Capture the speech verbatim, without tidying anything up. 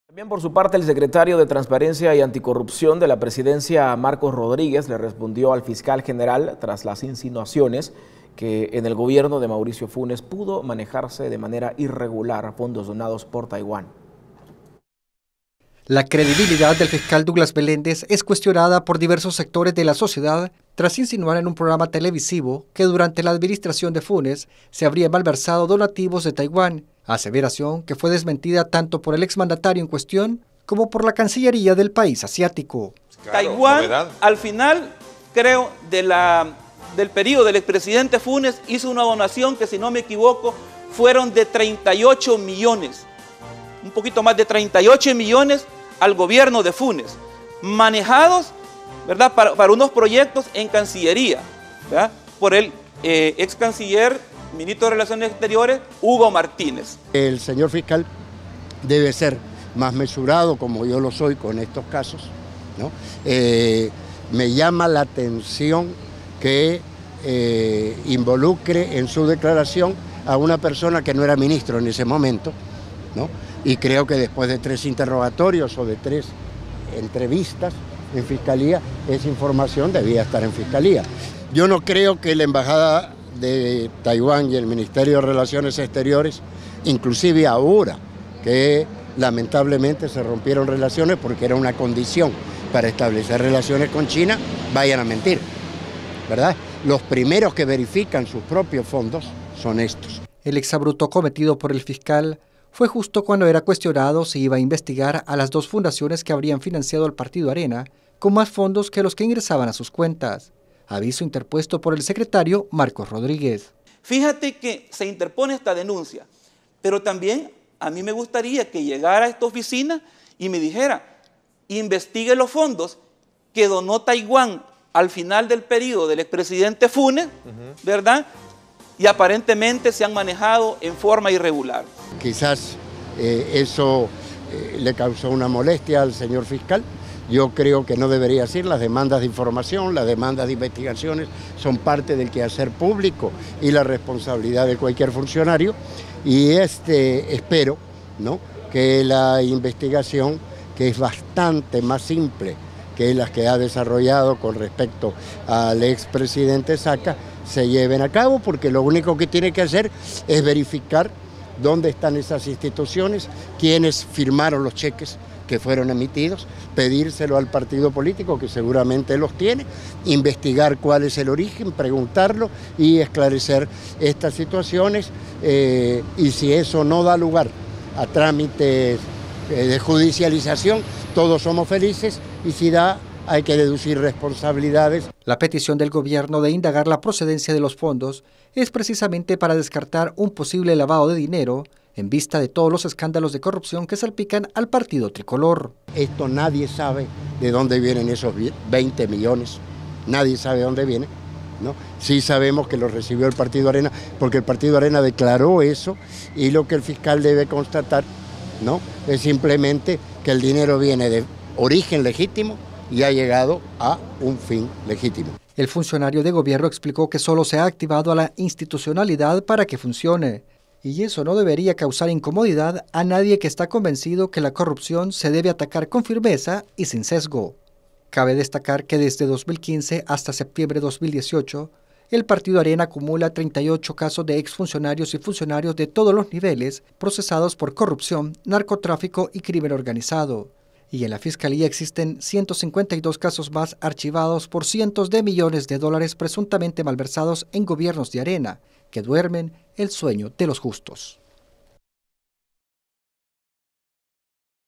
También por su parte el secretario de Transparencia y Anticorrupción de la Presidencia, Marcos Rodríguez, le respondió al fiscal general tras las insinuaciones que en el gobierno de Mauricio Funes pudo manejarse de manera irregular fondos donados por Taiwán. La credibilidad del fiscal Douglas Meléndez es cuestionada por diversos sectores de la sociedad tras insinuar en un programa televisivo que durante la administración de Funes se habría malversado donativos de Taiwán, aseveración que fue desmentida tanto por el exmandatario en cuestión como por la Cancillería del país asiático. Claro, Taiwán, novedad. Al final, creo, de la, del periodo del expresidente Funes, hizo una donación que, si no me equivoco, fueron de treinta y ocho millones, un poquito más de treinta y ocho millones al gobierno de Funes, manejados, ¿verdad?, para, para unos proyectos en Cancillería, ¿verdad?, por el eh, ex canciller, ministro de Relaciones Exteriores, Hugo Martínez. El señor fiscal debe ser más mesurado, como yo lo soy con estos casos, ¿no? Eh, me llama la atención que eh, involucre en su declaración a una persona que no era ministro en ese momento, ¿no? Y creo que después de tres interrogatorios o de tres entrevistas en Fiscalía, esa información debía estar en Fiscalía. Yo no creo que la Embajada de Taiwán y el Ministerio de Relaciones Exteriores, inclusive ahora que lamentablemente se rompieron relaciones porque era una condición para establecer relaciones con China, vayan a mentir, ¿verdad? Los primeros que verifican sus propios fondos son estos. El exabrupto cometido por el fiscal fue justo cuando era cuestionado si iba a investigar a las dos fundaciones que habrían financiado al Partido Arena con más fondos que los que ingresaban a sus cuentas. Aviso interpuesto por el secretario Marcos Rodríguez. Fíjate que se interpone esta denuncia, pero también a mí me gustaría que llegara a esta oficina y me dijera, investigue los fondos que donó Taiwán al final del periodo del expresidente Funes, uh-huh. ¿verdad?, y aparentemente se han manejado en forma irregular. Quizás eh, eso eh, le causó una molestia al señor fiscal. Yo creo que no debería ser. Las demandas de información, las demandas de investigaciones son parte del quehacer público y la responsabilidad de cualquier funcionario. Y este, espero, ¿no?, que la investigación, que es bastante más simple que las que ha desarrollado con respecto al expresidente Saca, se lleven a cabo, porque lo único que tiene que hacer es verificar dónde están esas instituciones, quiénes firmaron los cheques que fueron emitidos, pedírselo al partido político, que seguramente los tiene, investigar cuál es el origen, preguntarlo y esclarecer estas situaciones, eh, y si eso no da lugar a trámites eh, de judicialización, todos somos felices, y si da, hay que deducir responsabilidades. La petición del gobierno de indagar la procedencia de los fondos es precisamente para descartar un posible lavado de dinero en vista de todos los escándalos de corrupción que salpican al partido tricolor. Esto nadie sabe de dónde vienen esos veinte millones, nadie sabe de dónde vienen, ¿no? Sí sabemos que los recibió el Partido Arena, porque el Partido Arena declaró eso, y lo que el fiscal debe constatar, ¿no?, es simplemente que el dinero viene de origen legítimo y ha llegado a un fin legítimo. El funcionario de gobierno explicó que solo se ha activado a la institucionalidad para que funcione, y eso no debería causar incomodidad a nadie que está convencido que la corrupción se debe atacar con firmeza y sin sesgo. Cabe destacar que desde dos mil quince hasta septiembre de dos mil dieciocho, el Partido Arena acumula treinta y ocho casos de exfuncionarios y funcionarios de todos los niveles procesados por corrupción, narcotráfico y crimen organizado. Y en la Fiscalía existen ciento cincuenta y dos casos más archivados por cientos de millones de dólares presuntamente malversados en gobiernos de Arena, que duermen el sueño de los justos.